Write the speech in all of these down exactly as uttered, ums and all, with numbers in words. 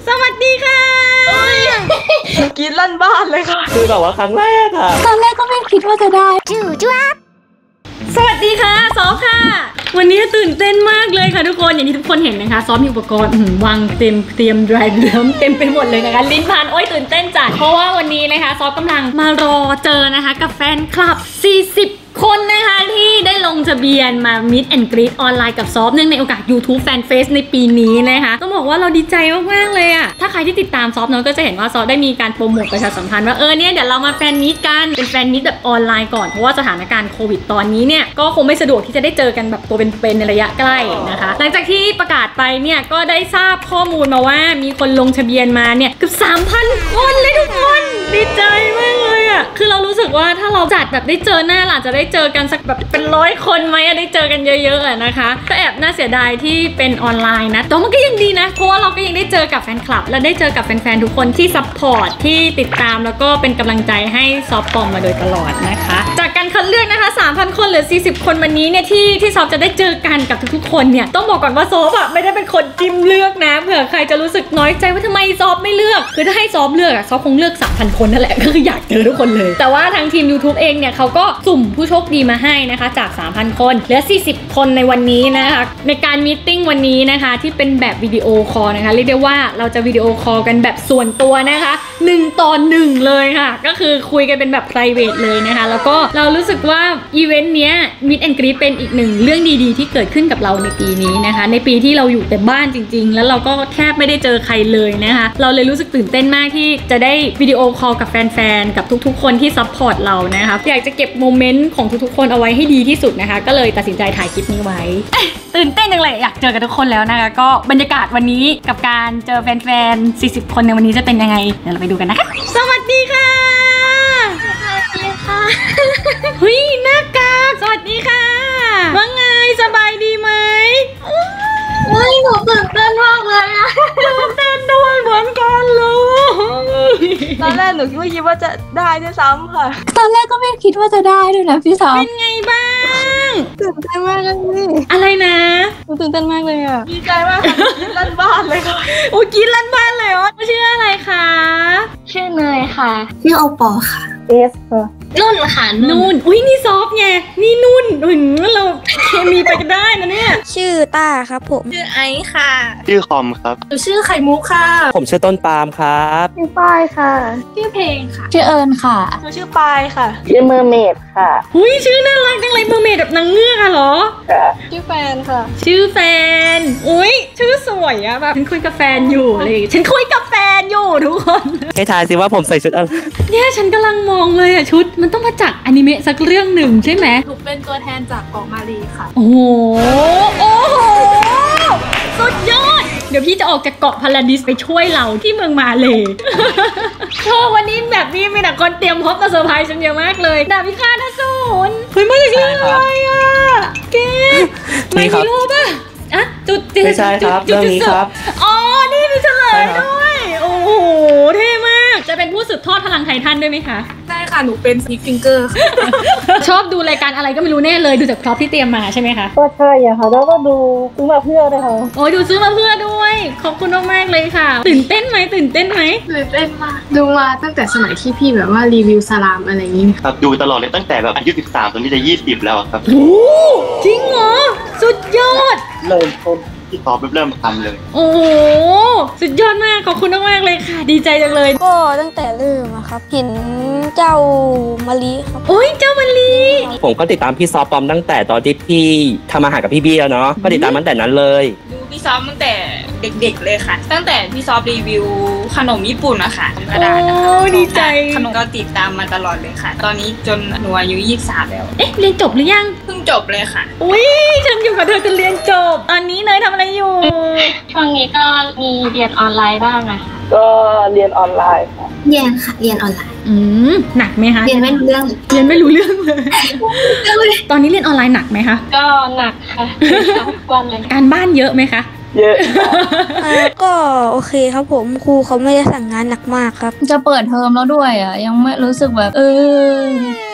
สวัสดีค่ะกินลั่นบ้านเลยค่ะคือแบบว่าครั้งแรกอะตอนแรกก็ไม่คิดว่าจะได้จูจ้าสวัสดีค่ะซอฟค่ะวันนี้ตื่นเต้นมากเลยค่ะทุกคนอย่างที่ทุกคนเห็นนะคะซอฟมีอุปกรณ์วางเต็มเตรียมรายเริ่มเต็มไปหมดเลยนะคะลิ้นพันโอ้ยตื่นเต้นจัดเพราะว่าวันนี้นะคะซอฟกำลังมารอเจอนะคะกับแฟนคลับสี่สิบคนนะคะที่ได้ลงทะเบียนมา Meet and Greet ออนไลน์กับซอฟเนื่องในโอกาส YouTube Fan Fest ในปีนี้นะคะต้องบอกว่าเราดีใจมากๆเลยอะถ้าใครที่ติดตามซอฟเนาะก็จะเห็นว่าซอฟได้มีการโปรโมทประชาสัมพันธ์ว่าเออเนี่ยเดี๋ยวเรามาแฟนมีตกันเป็นแฟนมีตแบบออนไลน์ก่อนเพราะว่าสถานการณ์โควิดตอนนี้เนี่ยก็คงไม่สะดวกที่จะได้เจอกันแบบตัวเป็นๆในระยะใกล้นะคะหลังจากที่ประกาศไปเนี่ยก็ได้ทราบข้อมูลมาว่ามีคนลงทะเบียนมาเนี่ยเกือบ สามพัน คนเลยทุกคนดีใจมากเลยอะคือเรารู้สึกว่าถ้าเราจัดแบบได้เจอหน้าล่ะจะได้เจอกันสักแบบเป็นร้อยคนไหมได้เจอกันเยอะๆอะนะคะก็แอบน่าเสียดายที่เป็นออนไลน์นะแต่มันก็ยังดีนะเพราะว่าเราก็ยังได้เจอกับแฟนคลับและได้เจอกับแฟนๆทุกคนที่ซัพพอร์ตที่ติดตามแล้วก็เป็นกำลังใจให้ซอฟปอมมาโดยตลอดนะคะจากการคัดเลือกนะคะ สามพัน คนเหลือสี่สิบคนวันนี้เนี่ยที่ที่ซอฟจะได้เจอกันกับทุกๆคนเนี่ยต้องบอกก่อนว่าซอฟอะไม่ได้เป็นคนจิ้มเลือกนะเผื่อใครจะรู้สึกน้อยใจว่าทำไมซอฟไม่เลือกคือถ้าให้ซอฟเลือกอะซอฟคงเลือก สามพัน คนนั่นแหละก็คืออยากเจอทุกคนเลยแต่ว่าทางทีม YouTube เองเนี่ยเขาก็สุ่มผู้โชคดีมาให้นะคะจาก สามพัน คนเหลือสี่สิบคนในวันนี้นะคะในการมีตติ้งวันนี้นะคะที่เป็นแบบวิดีโอคอลนะคะเรียกได้ว่าเราจะวิดีโอคอลกันแบบส่วนตัวนะคะหนึ่งต่อหนึ่งเลยค่ะก็คือคุยกันเป็นแบบ private เลยนะคะแล้วก็เรารู้สึกว่าอีเวนต์เนี้ย Meet and Greet เป็นอีกหนึ่งเรื่องดีๆที่เกิดขึ้นกับเราในปีนี้นะคะในปีที่เราอยู่แต่บ้านจริงๆแล้วเราก็แทบไม่ได้เจอใครเลยนะคะเราเลยรู้สึกตื่นเต้นมากที่จะได้วิดีโอคอลกับแฟนๆกับทุกๆคนที่ซัพพอร์ตเรานะคะอยากจะเก็บโมเมนต์ของทุกๆคนเอาไว้ให้ดีที่สุดนะคะก็เลยตัดสินใจถ่ายคลิปนี้ไว้ตื่นเต้นจังเลยอยากเจอกับทุกคนแล้วนะคะก็บรรยากาศวันนี้กับการเจอแฟนๆสี่สิบคนในวันนี้จะเป็นยังไงเดี๋ยวเราไปดูกันนะคะสวัสดีค่ะสวัสดีค่ะเฮ้ยหน้ากากสวัสดีค่ะว่าไงสบายดีไหมไม่หนูตื่นเต้นมากเลยอะตื่นเต้นด้วยเหมือนกันเลยตอนแรกหนูคิดว่าคิดว่าจะได้ด้วยซ้ำค่ะตอนแรกก็ไม่คิดว่าจะได้ด้วยนะพี่สาวเป็นไงบ้างตื่นเต้นมากเลยอะไรนะหนูตื่นเต้นมากเลยอะดีใจมากค่ะกินลั่นบ้านเลยค่ะโอ้กินลั่นบ้านเลยเหรอชื่ออะไรคะชื่อเนยค่ะชื่อโอปอค่ะเอสค่ะนุ่นค่ะนุ่นอุ้ยนี่ซอฟไงนี่นุ่นถึงเราเคมีไปกันได้นะเนี่ยชื่อต้าครับผมชื่อไอซ์ค่ะชื่อคอมครับหนูชื่อไข่มุกค่ะผมชื่อต้นปาล์มครับชื่อป้ายค่ะชื่อเพลงค่ะชื่อเอิญค่ะหนูชื่อปายค่ะชื่อเมอร์เมดค่ะอุ้ยชื่อน่ารักจังเลยเมอร์เมดแบบนางเงือกอะเหรอชื่อแฟนค่ะชื่อแฟนอุ้ยชื่อสวยอะแบบฉันคุยกับแฟนอยู่เลยฉันคุยกับแฟนอยู่ทุกคนให้ทายสิว่าผมใส่ชุดอะไรเนี่ยฉันกำลังมองเลยอะชุดมันต้องมาจากอนิเมะสักเรื่องหนึ่งใช่ไหมหนูเป็นตัวแทนจากเกาะมาลีค่ะโอ้โหโอ้โหสุดยอดเดี๋ยวพี่จะออกจากเกาะพาราดิสไปช่วยเราที่เมืองมาเลยเธอวันนี้แบบนี้มีแต่คนเตรียมพบมาเซอร์ไพรส์ฉันเยอะมากเลยดาบพิฆาตอสูรเฮ้ยมาจากเรื่องอะไรอะเก๊ไม่มีรูปป่ะอะจุดเจ็ดไม่ใช่ครับเรื่องนี้ครับอ๋อนี่มีเฉลยด้วยโอ้โหเท่มากจะเป็นผู้สืบทอดพลังไททันด้วยไหมคะใช่ค่ะหนูเป็นซิกฟิงเกอร์ชอบดูรายการอะไรก็ไม่รู้แน่เลยดูจากพร็อพที่เตรียมมาใช่ไหมคะก็ใช่อะค่ะแล้วก็ดูซื้อมาเพื่อด้วยค่ะโอ้ยดูซื้อมาเพื่อด้วยขอบคุณมากๆเลยค่ะตื่นเต้นไหมตื่นเต้นไหมตื่นเต้นมากดูมาตั้งแต่สมัยที่พี่แบบว่ารีวิวสลามอะไรอย่างนี้ครับดูตลอดเลยตั้งแต่แบบอายุสิบสามตอนนี้จะยี่สิบแล้วครับโอ้จริงเหรอสุดยอดเริ่มต้นที่ซอฟเริ่มทำเลยโอ้สุดยอดมากขอบคุณมากๆเลยค่ะดีใจจังเลยก็ตั้งแต่เริ่มอะครับเห็นเจ้ามะลิครับโอ้ยเจ้ามะลิผมก็ติดตามพี่ซอฟปอมตั้งแต่ตอนที่พี่ทำอาหารกับพี่เบียร์เนาะก็ติดตามตั้งแต่นั้นเลยดูพี่ซอฟตั้งแต่เด็กๆเลยค่ะตั้งแต่พี่ซอฟรีวิวขนมญี่ปุ่นอะค่ะกระดาษนะคะดีใจขนมก็ติดตามมาตลอดเลยค่ะตอนนี้จนหนูอายุยี่สิบสามแล้วเอ๊ะเรียนจบหรือยังเพิ่งจบเลยค่ะอุ้ยฉันอยู่กับเธอจนเรียนจบตอนนี้เนยทำอะไรอยู่ช่วงนี้ก็มีเรียนออนไลน์บ้างนะก็เรียนออนไลน์ค่ะเรียนค่ะเรียนออนไลน์อืมหนักไหมคะเรียนไม่รู้เรื่องเรียนไม่รู้เรื่องเลยตอนนี้เรียนออนไลน์หนักไหมคะก็หนักค่ะทุกวันเลยการบ้านเยอะไหมคะเยอะก็โอเคครับผมครูเขาไม่ได้สั่งงานหนักมากครับจะเปิดเทอมแล้วด้วยอ่ะยังไม่รู้สึกแบบเออ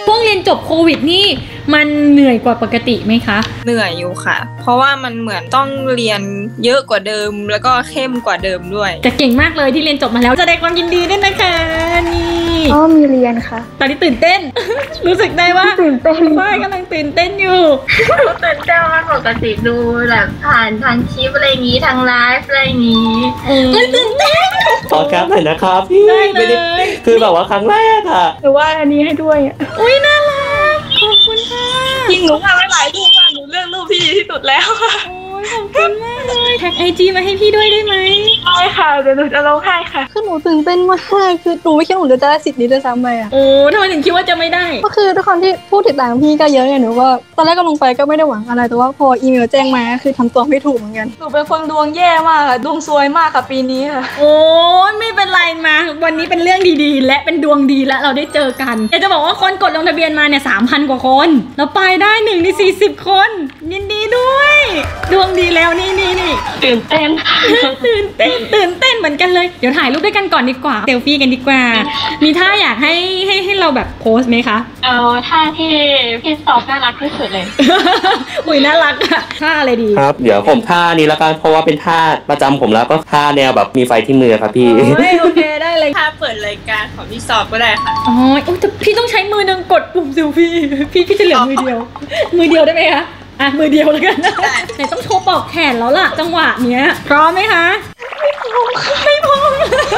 ช่วงเรียนจบโควิดนี่มันเหนื่อยกว่าปกติไหมคะเหนื่อยอยู่ค่ะเพราะว่ามันเหมือนต้องเรียนเยอะกว่าเดิมแล้วก็เข้มกว่าเดิมด้วยแต่เก่งมากเลยที่เรียนจบมาแล้วแสดงความยินดีด้วยนะคะนี่อ๋อมีเรียนค่ะตอนนี้ตื่นเต้น รู้สึกได้ว่าตื่นเต้นว่ากำลังตื่นเต้นอยู่ตื่นเต้นมากปกติดูแบบผ่านทางคลิปอะไรอย่างนี้ทางไลฟ์อะไรอย่างนี้มันตื่นเต้นขอแคปหน่อยนะครับพี่ไม่ได้คือแบบว่าครั้งแรกอะหรือว่าอันนี้ให้ด้วยอุ้ยน่ารักขอบคุณค่ะจริงหนูทำไว้หลายรูปมากหนูเลือกรูปที่ดีที่สุดแล้วค่ะโอ้ยขอบคุณมากเลยแท็กไอจีมาให้พี่ด้วยได้ไหมได้ค่ะเดี๋ยวหนูจะลงให้ค่ะคือหนูตื่นเต้นมากคือหนูไม่คิดว่าหนูจะได้สิทธิ์นี้ด้วยซ้ำไปอ่ะโอ้ทำไมถึงคิดว่าจะไม่ได้ก็คือด้วยความที่ผู้ติดตามพี่ก็เยอะไงหนูว่าตอนแรกก็ลงไปก็ไม่ได้หวังอะไรแต่ว่าพออีเมลแจ้งมาคือทำตัวไม่ถูกเหมือนกันหนูเป็นคนดวงแย่มากค่ะดวงซวยมากค่ะปีนี้ค่ะโอ้ยไม่เป็นไรมาวันนี้เป็นเรื่องดีๆและเป็นดวงดีและเราได้เจอกันอยากจะบอกว่าคนกดลงทะเบียนมาเนี่ยสามพันกว่าคนแล้วไปได้หนึ่งในสี่สิบคนยินดีด้วยดวงดีแล้วนี่นี่นี่ตื่นเต้นตื่นเต้นตื่นเต้นเหมือนกันเลยเดี๋ยวถ่ายรูปด้วยกันก่อนดีกว่าเซลฟี่กันดีกว่ามีท่าอยากให้ให้ให้เราแบบโพสไหมคะเอาท่าที่พี่สอบน่ารักที่สุดเลยอุ้ยน่ารักอะท่าอะไรดีครับเดี๋ยวผมท่านี้แล้วกันเพราะว่าเป็นท่าประจำผมแล้วก็ท่าแนวแบบมีไฟที่มือครับพี่โอเคได้เลยท่าเปิดรายการของพี่สอบก็ได้ค่ะอ๋อแต่พี่ต้องใช้มือนึงกดปุ่มเซลฟี่พี่พี่จะเหลือมือเดียวมือเดียวได้ไหมคะอ่ะมือเดียวแล้วกันแต่ต้องโชว์ปอกแขนแล้วล่ะจังหวะเนี้ยพร้อมไหมคะไม่พร้อมไม่พร้อม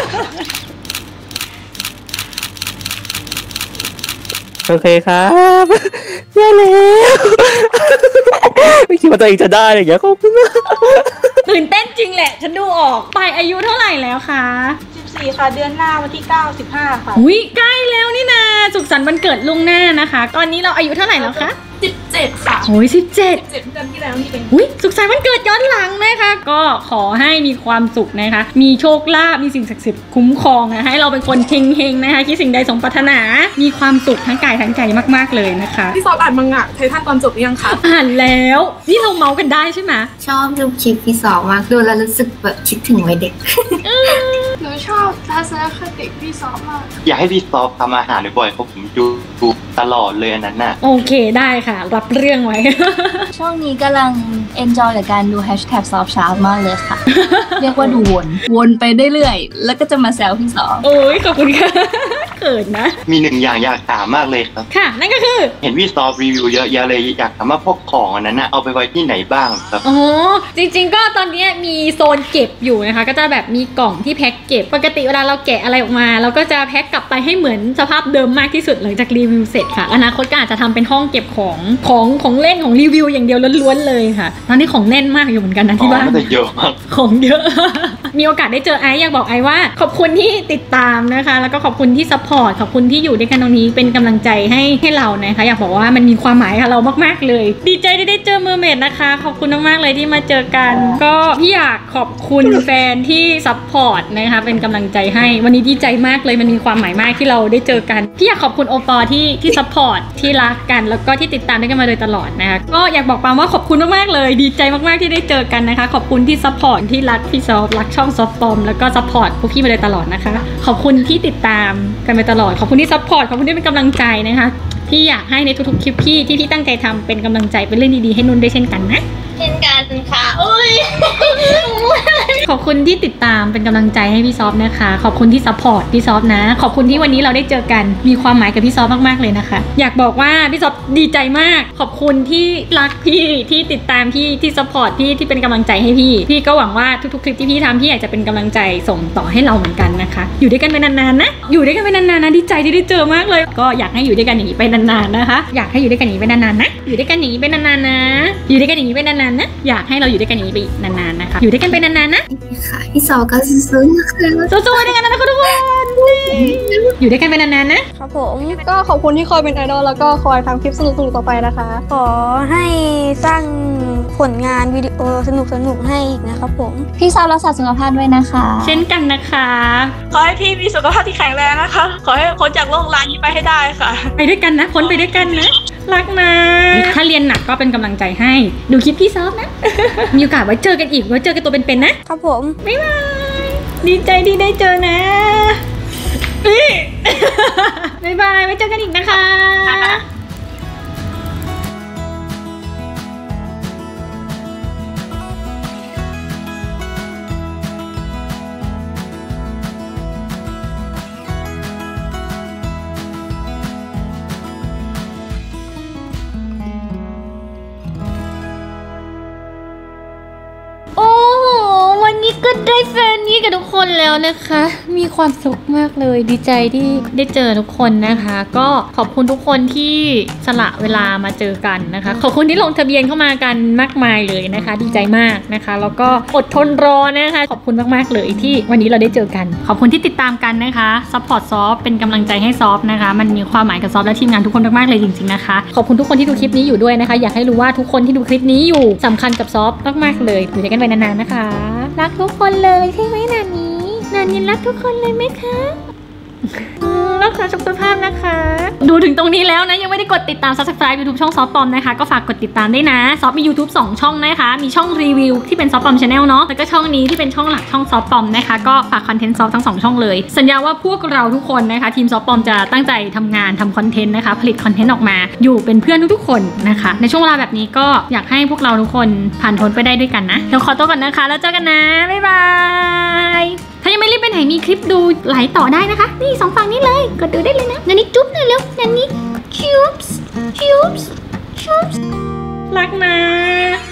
โอเคครับได้แล้วไม่คิดว่าตัวเองจะได้เลยอย่างขอบคุณตื่นเต้นจริงแหละฉันดูออกไปอายุเท่าไหร่แล้วคะสิบสี่ค่ะเดือนหน้าวันที่เก้า สิบห้าค่ะอุ้ยใกล้แล้วนี่นะสุขสันต์วันเกิดลุงหน้านะคะตอนนี้เราอายุเท่าไหร่แล้วคะสิบเจ็ดค่ะโอ้ยสิบเจ็ดสิบเจ็ดเดือนที่แล้วนี่เองอุ้ยสุขสันต์วันเกิดย้อนหลังนะคะก็ขอให้มีความสุขนะคะมีโชคลาภมีสิ่งศักดิ์สิทธิ์คุ้มครองนะให้เราเป็นคนเฮงๆนะคะคิดสิ่งใดสมปรารถนามีความสุขทั้งกายทั้งใจมากๆเลยนะคะพี่สอบอ่านมังงะไททันตอนจบหรือยังคะอ่านแล้วนี่เราเมากันได้ใช่ไหมชอบดูคลิปพี่สอบมากดูแล้วรู้สึกแบบคิดถึงวัยเด็กหนูชอบทัศนคติพี่สอบมากอยากให้พี่สอบทำอาหารบ่อยๆเพราะผมดูดูตลอดเลยอันนั้นน่ะโอเคได้ค่ะรับเรื่องไว้ช่วงนี้กำลัง enjoy กับการดู hashtag ซอฟชาร์ปมากเลยค่ะ เรียกว่าดูวนวนไปเรื่อยๆแล้วก็จะมาแซวพี่สอบโอ้ยขอบคุณค่ะเขินนะมีหนึ่งอย่างอยากถามมากเลยครับค่ะนั่นก็คือเห็นพี่สอบรีวิวเยอะแยะเลยอยากถามว่าพวกของอันนั้นน่ะเอาไปไว้ที่ไหนบ้างครับอ๋อจริงๆก็ตอนนี้มีโซนเก็บอยู่นะคะก็จะแบบมีกล่องที่แพ็คเก็บปกติเวลาเราแกะอะไรออกมาเราก็จะแพ็คกลับไปให้เหมือนสภาพเดิมมากที่สุดหลังจากรีวิวเสร็จค่ะอนาคตก็อาจจะทำเป็นห้องเก็บของของของเล่นของรีวิวอย่างเดียวล้วนๆเลยค่ะตอนนี้ของแน่นมากอยู่เหมือนกันนะที่บ้านของเยอะมากของเยอะมีโอกาสได้เจอไอซ์อยากบอกไอซ์ว่าขอบคุณที่ติดตามนะคะแล้วก็ขอบคุณที่ซัพพอร์ตขอบคุณที่อยู่ด้วยกันตรงนี้เป็นกำลังใจให้ให้เรานะคะอยากบอกว่ามันมีความหมายกับเรามากๆเลยดีใจที่ได้เจอเมอร์เมดนะคะขอบคุณมากๆเลยที่มาเจอกันก็พี่อยากขอบคุณแฟนที่ซัพพอร์ตนะคะเป็นกำลังใจให้วันนี้ดีใจมากเลยมันมีความหมายมากที่เราได้เจอกันพี่อยากขอบคุณโอปอที่ที่ซัพพอร์ตที่รักกันแล้วก็ที่ติดตามด้วยกันมาโดยตลอดนะคะก็อยากบอกปามว่าขอบคุณมากๆเลยดีใจมากๆที่ได้เจอกันนะคะขอบคุณที่ซัพพอร์ตที่รักพี่ซอฟรักช่องซอฟปอมแล้วก็ซัพพอร์ตพวกพี่มาโดยตลอดนะคะขอบคุณที่ติดตามกันมาตลอดขอบคุณที่ซัพพอร์ตขอบคุณที่เป็นกำลังใจนะคะพี่อยากให้ในทุกๆคลิปพี่ที่พี่ตั้งใจทำเป็นกำลังใจเป็นเรื่องดีๆให้นุ่นได้เช่นกันนะเช่นกันค่ะอุ้ยขอบคุณที่ติดตามเป็นกำลังใจให้พี่ซอฟนะคะขอบคุณที่ซัพพอร์ตพี่ซอฟนะขอบคุณที่วันนี้เราได้เจอกันมีความหมายกับพี่ซอฟมากๆเลยนะคะอยากบอกว่าพี่ซอฟดีใจมากขอบคุณที่รักพี่ที่ติดตามพี่ที่ซัพพอร์ตพี่ที่เป็นกำลังใจให้พี่พี่ก็หวังว่าทุกๆคลิปที่พี่ทำพี่อยากจะเป็นกำลังใจส่งต่อให้เราเหมือนกันนะคะอยู่ด้วยกันไปนานๆนะอยู่ด้วยกันไปนานๆนะดีใจที่ได้เจอมากเลยก็อยากให้อยู่ด้วยกันอย่างนี้ไปนานๆนะคะอยากให้อยู่ด้วยกันอย่างนี้ไปนานๆนะอยู่ด้วยกันอย่างนี้ไปนานๆนะอยู่ด้วยกันอย่างนี้ไปนานๆนะอยากให้เราอยู่ด้วยกันอย่างนี้ไปนานๆนะคะอยู่ด้วยกันไปนานๆนะค่ะพี่สาวก็สู้ๆนะคะสู้ๆด้วยกันนะคะทุกคนอยู่ด้วยกันไปนานๆนะครับผมก็ขอบคุณที่คอยเป็นไอดอลแล้วก็คอยทำคลิปสนุกๆต่อไปนะคะขอให้สร้างผลงานวิดีโอสนุกๆให้อีกนะครับผมพี่สาวรักษาสุขภาพด้วยนะคะเช่นกันนะคะขอให้พี่มีสุขภาพที่แข็งแรงนะคะขอให้พ้นจากโรคร้ายนี้ไปให้ได้ค่ะไปด้วยกันนะพ้นไปด้วยกันนะรักนะถ้าเรียนหนักก็เป็นกำลังใจให้ดูคลิปพี่ซอฟนะมีโอกาสไว้เจอกันอีกไว้เจอกันตัวเป็นๆนะครับผมบ๊ายบายดีใจที่ได้เจอนะบ๊ายบายไว้เจอกันอีกนะคะโอ้โหวันนี้ก็ได้แฟนนี้กับทุกคนแล้วนะคะ มีความสุขมากเลยดีใจที่ได้เจอทุกคนนะคะ ก็ขอบคุณทุกคนที่สละเวลามาเจอกันนะคะขอบคุณที่ลงทะเบียนเข้ามากันมากมายเลยนะคะ ดีใจมากนะคะแล้วก็อดทนรอนะคะขอบคุณมากๆเลยที่วันนี้เราได้เจอกันขอบคุณที่ติดตามกันนะคะซัพพอร์ตซอฟเป็นกำลังใจให้ซอฟนะคะมันมีความหมายกับซอฟและทีมงานทุกคนมากๆเลยจริงๆนะคะขอบคุณทุกคนที่ดูคลิปนี้อยู่ด้วยนะคะอยากให้รู้ว่าทุกคนที่ดูคลิปนี้อยู่สำคัญกับซอฟมากๆเลยอยู่ด้วยกันไปนานๆนะคะรักทุกคนเลยใช่ไหมนานี้นานี้รักทุกคนเลยไหมคะรักษาสุขภาพนะคะดูถึงตรงนี้แล้วนะยังไม่ได้กดติดตาม ซับสไครบ์ ยูทูบ ช่องซอฟปอมนะคะก็ฝากกดติดตามด้วยนะซอฟมี ยูทูบ สองช่องนะคะมีช่องรีวิวที่เป็นซอฟปอม Channel เนาะแล้วก็ช่องนี้ที่เป็นช่องหลักช่องซอฟปอมนะคะก็ฝากคอนเทนต์ซอฟทั้งสองช่องเลยสัญญาว่าพวกเราทุกคนนะคะทีมซอฟปอมจะตั้งใจทำงานทำคอนเทนต์นะคะผลิตคอนเทนต์ออกมาอยู่เป็นเพื่อนทุกๆคนนะคะในช่วงเวลาแบบนี้ก็อยากให้พวกเราทุกคนผ่านพ้นไปได้ด้วยกันนะเดี๋ยวขอตัวก่อนนะคะแล้วเจอกันนะบ๊ายบายถ้ายังไม่รีบไปไหนมีคลิปดูไหลต่อได้นะคะนี่สองฝั่งนี้เลยกดดูได้เลยนะนันนี่จุ๊บหน่อยเร็วนันนี่จุ๊บจุ๊บจุ๊บรักนะ